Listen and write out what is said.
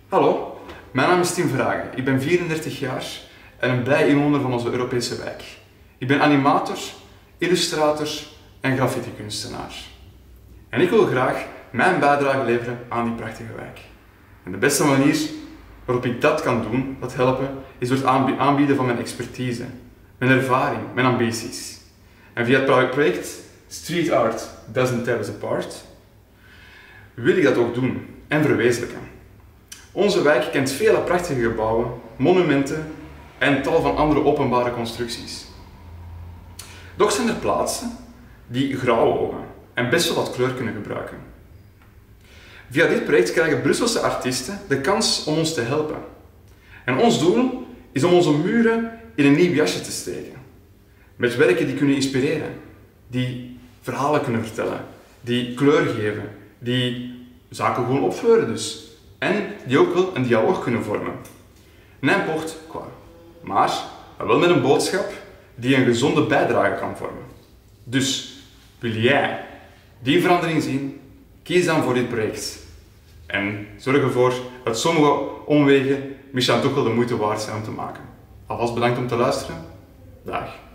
Hallo, mijn naam is Tim Verhagen. Ik ben 34 jaar en een blij inwoner van onze Europese wijk. Ik ben animator, illustrator en graffiti-kunstenaar. En ik wil graag mijn bijdrage leveren aan die prachtige wijk. En de beste manier waarop ik dat kan doen, dat helpen, is door het aanbieden van mijn expertise, mijn ervaring, mijn ambities. En via het project Street Art Doesn't Tear Us Apart wil ik dat ook doen en verwezenlijken. Onze wijk kent vele prachtige gebouwen, monumenten en tal van andere openbare constructies. Doch zijn er plaatsen die grauwe ogen en best wel wat kleur kunnen gebruiken. Via dit project krijgen Brusselse artiesten de kans om ons te helpen. En ons doel is om onze muren in een nieuw jasje te steken. Met werken die kunnen inspireren, die verhalen kunnen vertellen, die kleur geven, die zaken gewoon opfleuren dus. En die ook wel een dialoog kunnen vormen. N'importe quoi. Maar wel met een boodschap die een gezonde bijdrage kan vormen. Dus, wil jij die verandering zien? Kies dan voor dit project. En zorg ervoor dat sommige omwegen misschien toch wel de moeite waard zijn om te maken. Alvast bedankt om te luisteren. Dag.